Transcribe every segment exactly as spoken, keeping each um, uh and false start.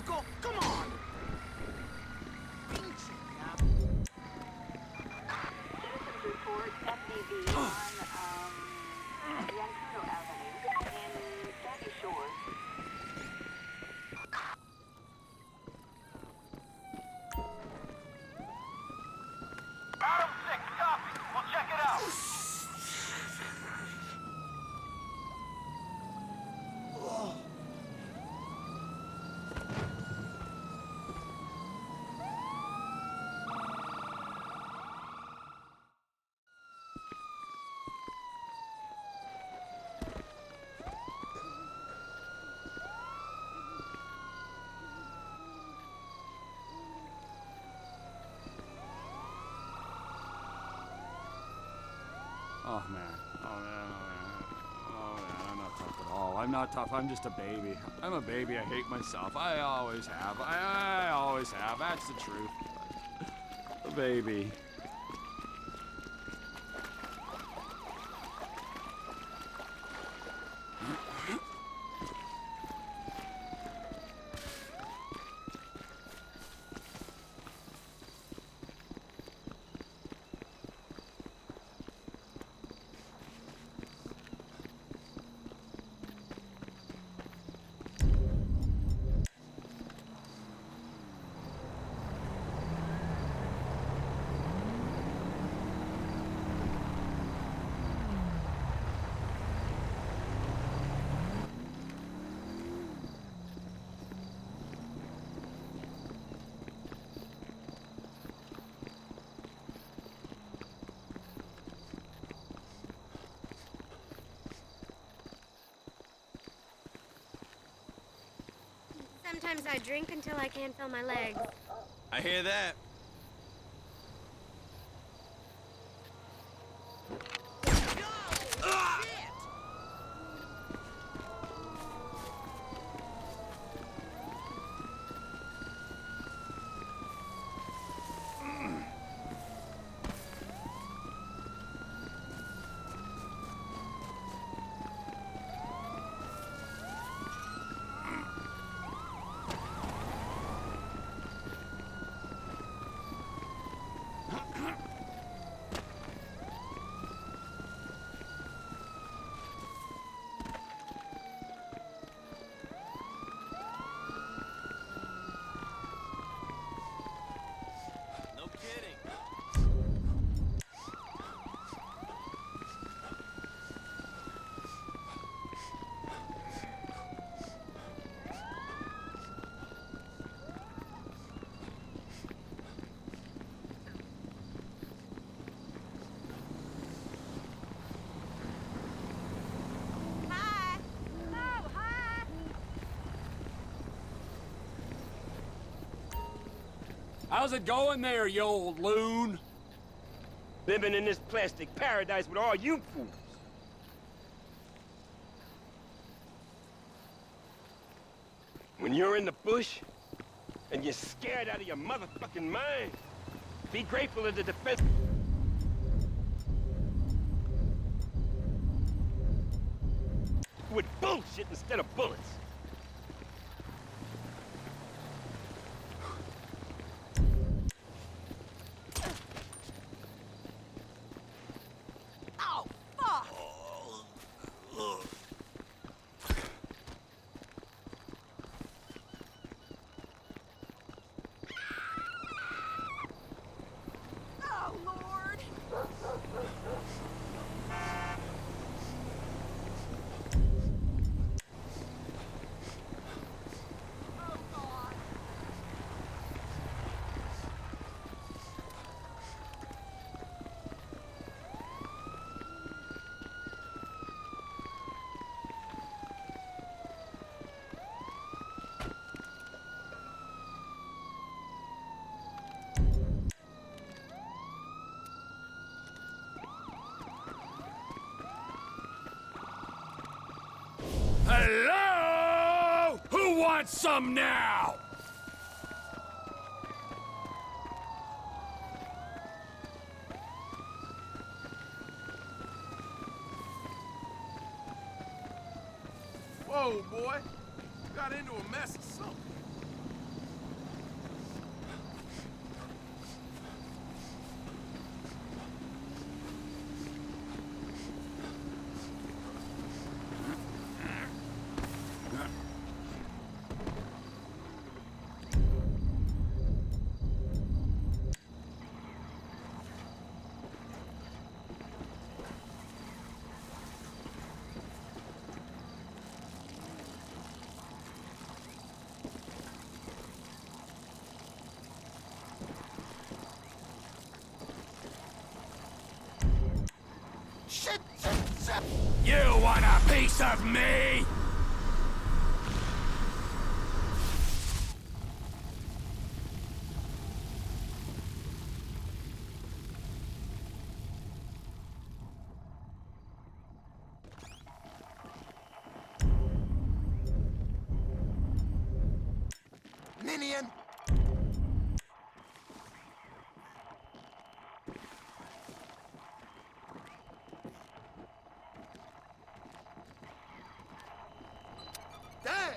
Uncle, come on! Citizens report S U V on, um, Yankuno Avenue in Sandy Shores. Adam six, copy. We'll check it out. Oh man, oh man, oh man, oh man, I'm not tough at all. I'm not tough, I'm just a baby. I'm a baby, I hate myself. I always have, I, I always have, that's the truth. A baby. Sometimes I drink until I can't feel my legs. I hear that. No kidding. Hi. Oh, hi. How's it going there, you old loon? Living in this plastic paradise with all you fools. When you're in the bush, and you're scared out of your motherfucking mind, be grateful of the defense. With bullshit instead of bullets. Oh, fuck! Oh, Lord! Oh, God! Hello? Who wants some now? Whoa, boy. Got into a mess of something. Shit, shit, shit! You want a piece of me? Ninian! Dang!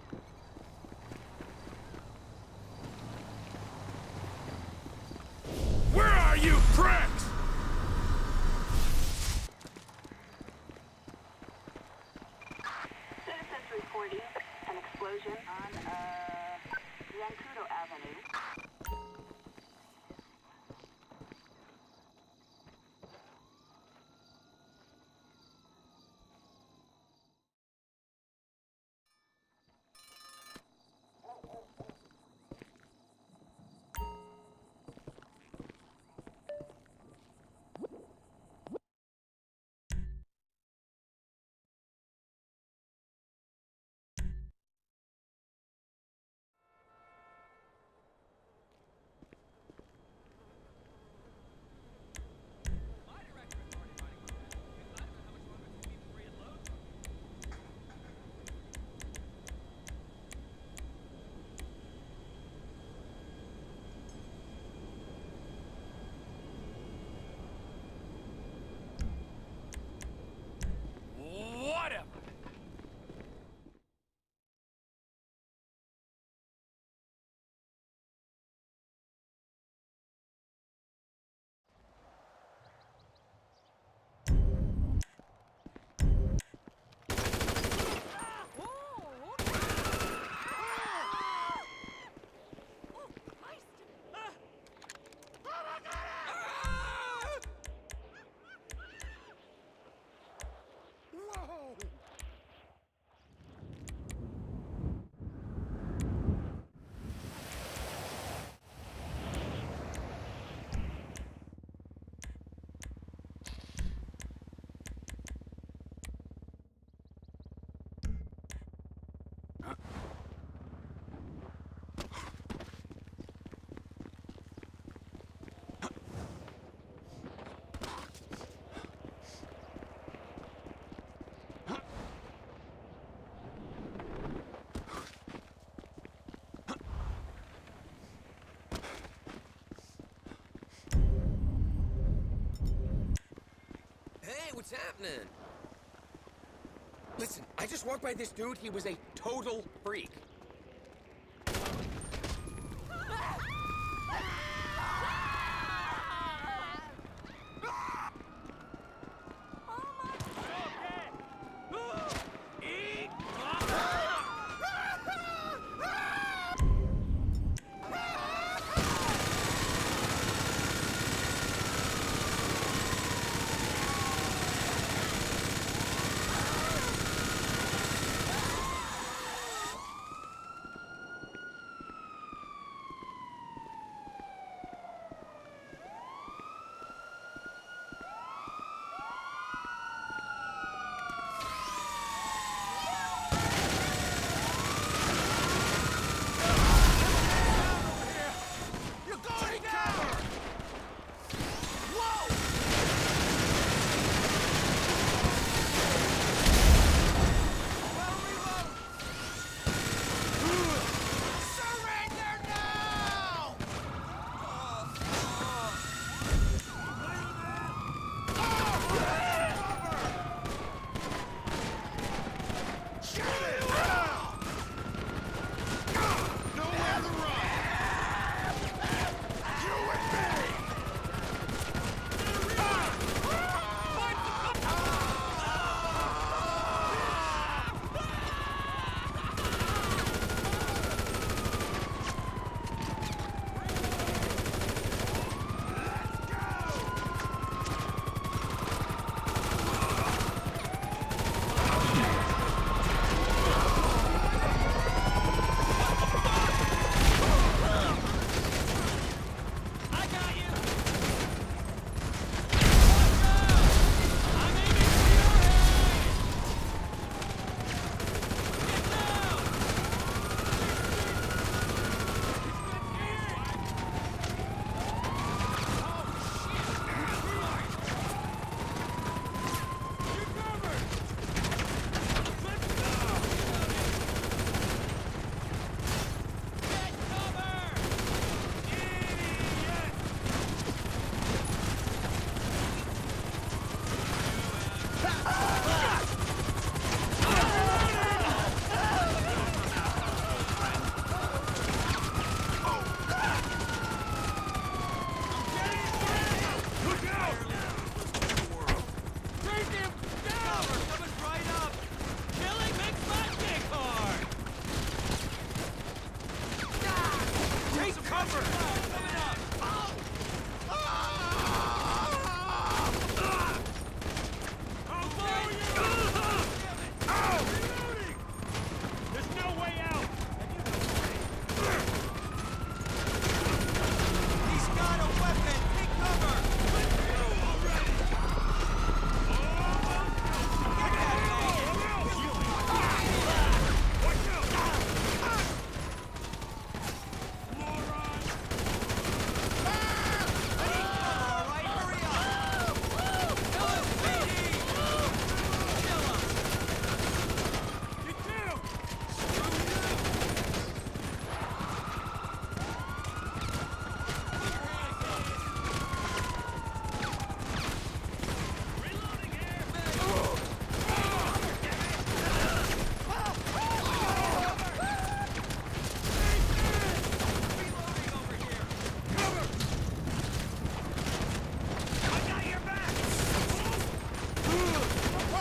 Where are you, pricks? Citizens reporting an explosion on, uh, Yankudo Avenue. Whatever. Hey, what's happening? Listen, I just walked by this dude. He was a total freak.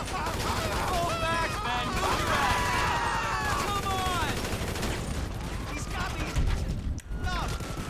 Pull back, man. Move your ass. Come on. He's got me. Stop.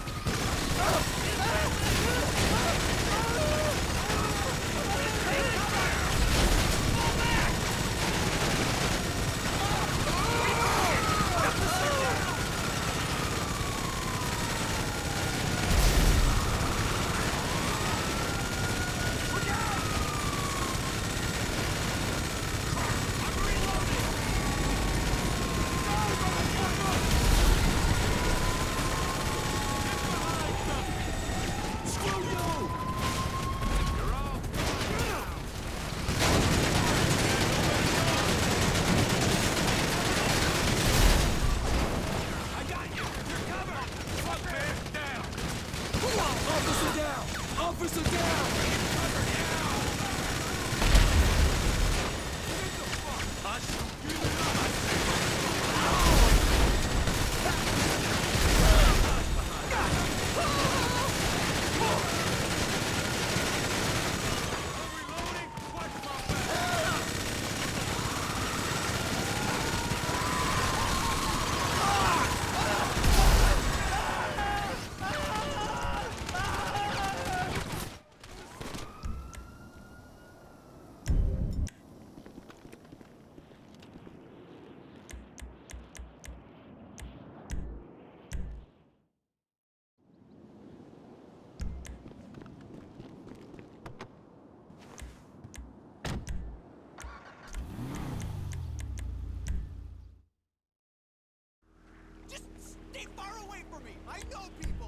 Stay far away from me! I know people!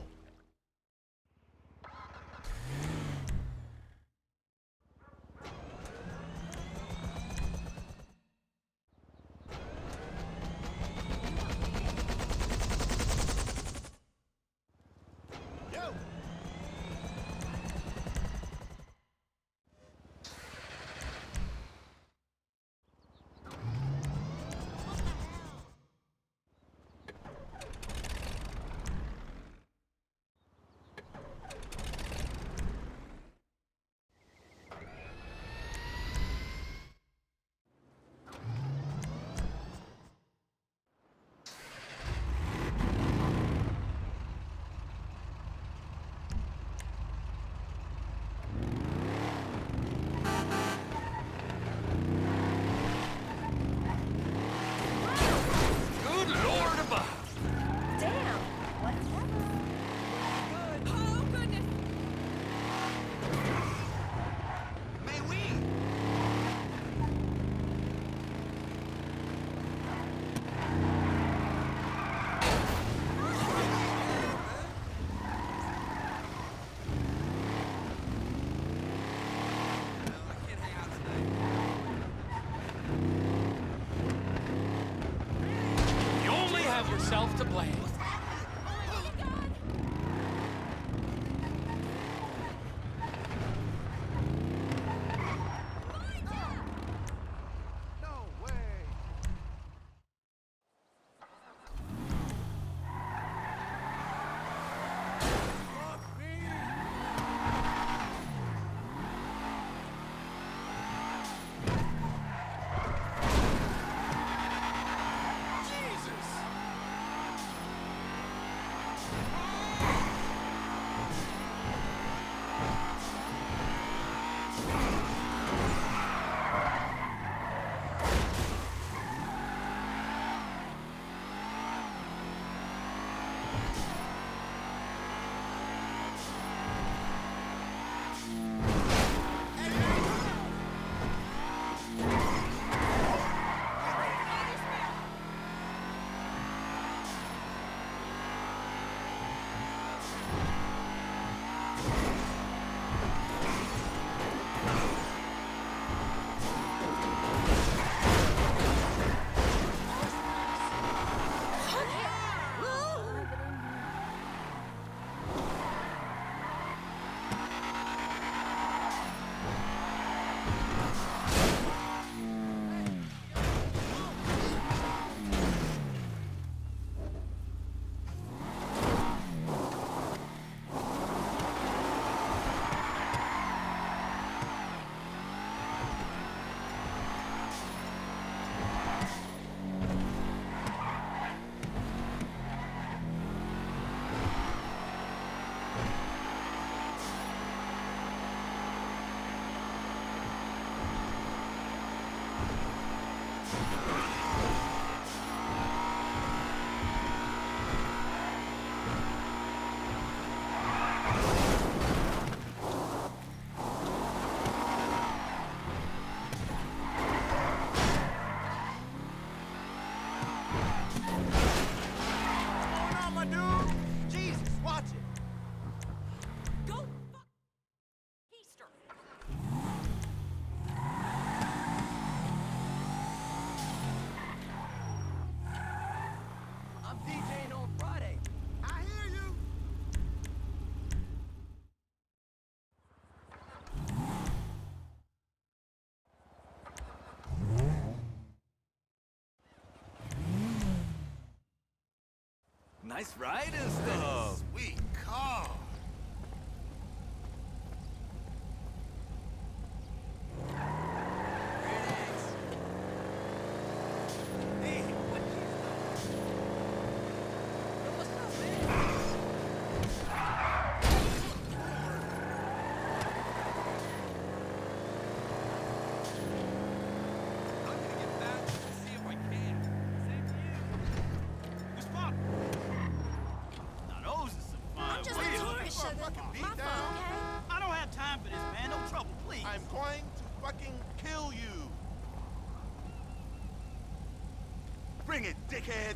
Yo! Yourself to blame. Nice ride and stuff. Sweet car. Hey, what is that? What's up, man? I'm gonna get back and see if I can. Same to you. Who's fun? Now those are some fun. I'm just a Wait, tourist, fucking sugar. beat My down. fault, okay? I don't have time for this, man. No trouble, please. I'm going to fucking kill you. Bring it, dickhead.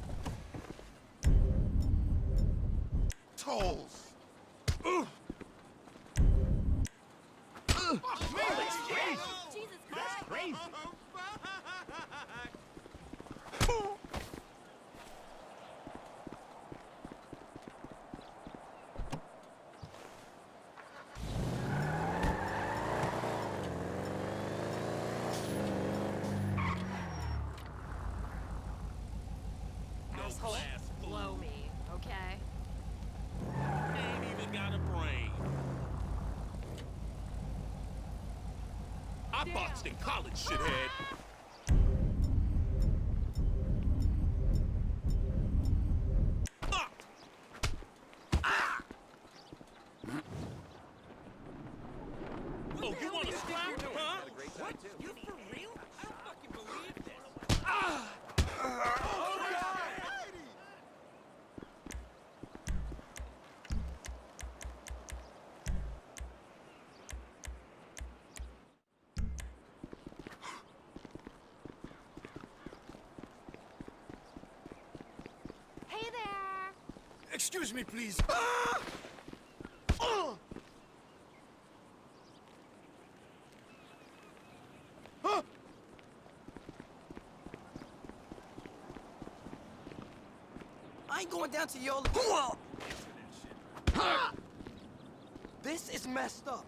Tolls. Oof. Man, that's crazy. Jesus That's Christ. crazy. Asshole, blow me, okay? Ain't even got a brain. I boxed in college, shithead. Ah! Ah! Oh, you want to scrap, huh? What? You for real? I don't fucking believe this. Ah! Hey there. Excuse me, please. I ain't going down to your... This is messed up.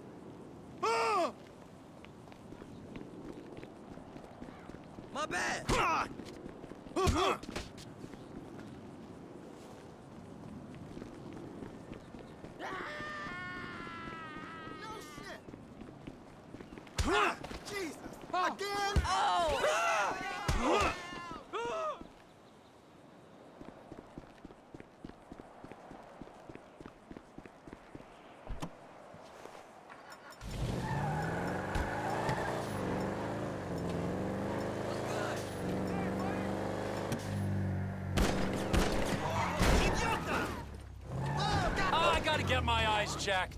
My bad. Jesus. Again? Oh! Oh, I gotta get my eyes checked.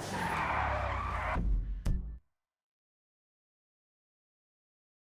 Fuck!